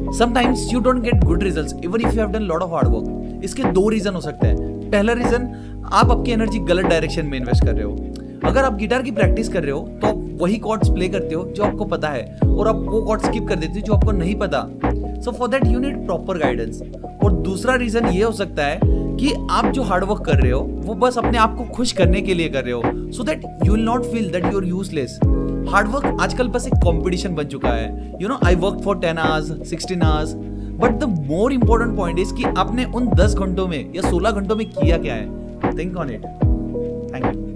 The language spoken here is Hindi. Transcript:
Sometimes you don't get good results even if you have done lot of hard work. इसके दो रीजन हो सकते हैं। पहला रीजन, आप आपकी एनर्जी गलत डायरेक्शन में इन्वेस्ट कर रहे हो। अगर आप गिटार की प्रैक्टिस कर रहे हो तो आप वही कॉर्ड्स प्ले करते हो जो आपको पता है, और आप वो कॉर्ड स्किप कर देते हो जो आपको नहीं पता। So for that you need proper guidance. और दूसरा रीजन ये हो सकता है कि आप जो हार्ड वर्क कर रहे हो वो बस अपने आप को खुश करने के लिए कर रहे हो, so that you will not feel that you are useless. Hard work आजकल बस एक कंपटीशन बन चुका है। You know, I work for 10 hours, 16 hours, but the more important point is कि आपने उन 10 घंटों में या 16 घंटों में किया क्या है। Think on it. Thank you.